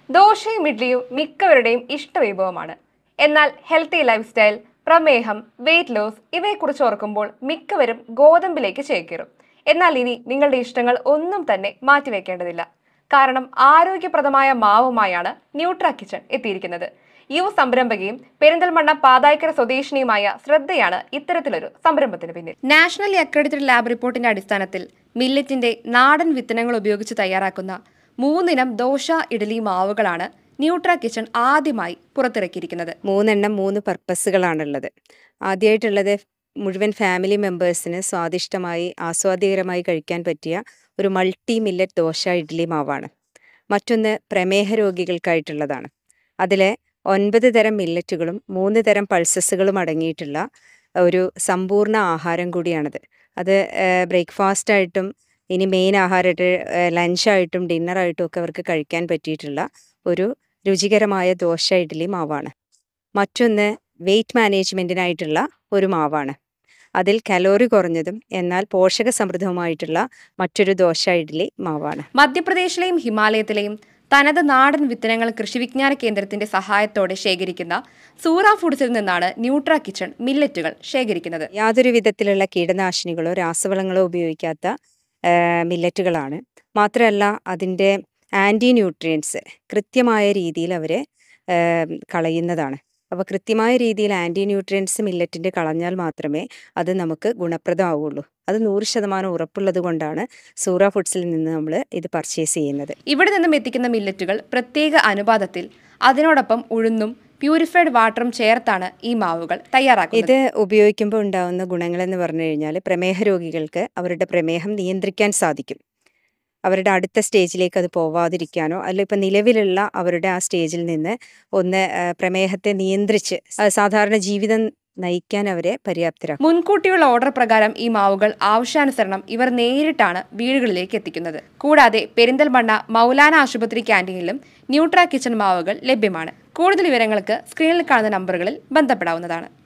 ദോശയും ഇഡ്ലിയും മിക്കവരുടെയും ഇഷ്ടവിഭവമാണ്. എന്നാൽ ഹെൽത്തി ലൈഫ് സ്റ്റൈൽ, പ്രമേഹം, വെയിറ്റ് ലോസ് ഇവയെക്കുറിച്ച് ഓർക്കുമ്പോൾ മിക്കവരും ഗോതമ്പിലേക്ക് ചേക്കേറും. എന്നാൽ ഇനി നിങ്ങളുടെ ഇഷ്ടങ്ങൾ ഒന്നും തന്നെ മാറ്റിവെക്കേണ്ടതില്ല. കാരണം ആരോഗ്യപ്രദമായ മാവുമായാണ് ന്യൂട്രാ കിച്ചൺ എത്തിയിരിക്കുന്നത്. യുവ സംരംഭകയും പെരിന്തൽമണ്ണ പാതായ്ക്കര സ്വദേശിനിയുമായ ശ്രദ്ധയാണ് ഇത്തരത്തിലൊരു സംരംഭത്തിന് പിന്നിൽ. നാഷണലി അക്രഡിറ്റഡ് ലാബ് റിപ്പോർട്ടിന്റെ അടിസ്ഥാനത്തിൽ മില്ലറ്റിന്റെ നാടൻ വിത്തനങ്ങൾ ഉപയോഗിച്ച് തയ്യാറാക്കുന്ന 3 ഇനം ദോശ, ഇഡ്ഡലി മാവുകളാണ് ന്യൂട്രാ കിച്ചൺ ആദ്യമായി പുറത്തിറക്കിയിരിക്കുന്നത്. 3 പർപ്പസുകളാണുള്ളത്. ആദ്യമായിട്ടുള്ളത് മുഴുവൻ ഫാമിലി മെമ്പേഴ്സിന് സ്വാദിഷ്ടമായി ആസ്വാദ്യകരമായി കഴിക്കാൻ പറ്റിയ ഒരു മൾട്ടി മില്ലറ്റ് ദോശ, ഇഡ്ഡലി മാവാണ്. മറ്റൊന്ന് പ്രമേഹ രോഗികൾക്കായിട്ടുള്ളതാണ്. അതിൽ 9 തരം മില്ലറ്റുകളും 3 തരം പൾസസുകളും അടങ്ങിയിട്ടുള്ള ഒരു സമ്പൂർണ്ണ ആഹാരം കൂടിയാണിത്. അത് ബ്രേക്ക്ഫാസ്റ്റായിട്ടും ഇനി മെയിൻ ആഹാരമായിട്ട് ലഞ്ചായിട്ടും ഡിന്നറായിട്ടും ഒക്കെ അവർക്ക് കഴിക്കാൻ പറ്റിയിട്ടുള്ള ഒരു രുചികരമായ ദോശ, ഇഡ്ഡലി മാവാണ്. മറ്റൊന്ന് വെയ്റ്റ് മാനേജ്മെൻറ്റിനായിട്ടുള്ള ഒരു മാവാണ്. അതിൽ കലോറി കുറഞ്ഞതും എന്നാൽ പോഷക സമൃദ്ധവുമായിട്ടുള്ള മറ്റൊരു ദോശ, ഇഡ്ഡലി മാവാണ്. മധ്യപ്രദേശിലെയും ഹിമാലയത്തിലെയും തനത് നാടൻ വിത്തനങ്ങൾ കൃഷി വിജ്ഞാന കേന്ദ്രത്തിന്റെ സഹായത്തോടെ ശേഖരിക്കുന്ന സൂറ ഫുഡ്സിൽ നിന്നാണ് ന്യൂട്രാ കിച്ചൺ മില്ലറ്റുകൾ ശേഖരിക്കുന്നത്. യാതൊരു വിധത്തിലുള്ള കീടനാശിനികളോ രാസവളങ്ങളോ ഉപയോഗിക്കാത്ത മില്ലറ്റുകളാണ്. മാത്രമല്ല അതിൻ്റെ ആൻറ്റി ന്യൂട്രിയൻസ് കൃത്യമായ രീതിയിൽ അവർ കളയുന്നതാണ്. അപ്പോൾ കൃത്യമായ രീതിയിൽ ആൻറ്റി ന്യൂട്രിയൻസ് മില്ലറ്റിൻ്റെ കളഞ്ഞാൽ മാത്രമേ അത് നമുക്ക് ഗുണപ്രദമാവുള്ളൂ. അത് 100% ഉറപ്പുള്ളത് കൊണ്ടാണ് സൂറ ഫുഡ്സിൽ നിന്ന് നമ്മൾ ഇത് പർച്ചേസ് ചെയ്യുന്നത്. ഇവിടെ നിന്നും എത്തിക്കുന്ന മില്ലറ്റുകൾ പ്രത്യേക അനുപാതത്തിൽ അതിനോടൊപ്പം ഉഴുന്നും പ്യൂരിഫൈഡ് വാട്ടറും ചേർത്താണ് ഈ മാവുകൾ തയ്യാറാക്കുന്നത്. ഇത് ഉപയോഗിക്കുമ്പോൾ ഉണ്ടാകുന്ന ഗുണങ്ങളെന്ന് പറഞ്ഞു കഴിഞ്ഞാൽ പ്രമേഹ രോഗികൾക്ക് അവരുടെ പ്രമേഹം നിയന്ത്രിക്കാൻ സാധിക്കും. അവരുടെ അടുത്ത സ്റ്റേജിലേക്ക് അത് പോവാതിരിക്കാനോ അല്ല ഇപ്പം നിലവിലുള്ള അവരുടെ ആ സ്റ്റേജിൽ നിന്ന് ഒന്ന് പ്രമേഹത്തെ നിയന്ത്രിച്ച് സാധാരണ ജീവിതം നയിക്കാൻ അവരെ പര്യാപ്തരാക്കും. മുൻകൂട്ടിയുള്ള ഓർഡർ പ്രകാരം ഈ മാവുകൾ ആവശ്യാനുസരണം ഇവർ നേരിട്ടാണ് വീടുകളിലേക്ക് എത്തിക്കുന്നത്. കൂടാതെ പെരിന്തൽമണ്ണ മൗലാന ആശുപത്രി ക്യാൻറ്റീനിലും ന്യൂട്രാ കിച്ചൺ മാവുകൾ ലഭ്യമാണ്. കൂടുതൽ വിവരങ്ങൾക്ക് സ്ക്രീനിൽ കാണുന്ന നമ്പറുകളിൽ ബന്ധപ്പെടാവുന്നതാണ്.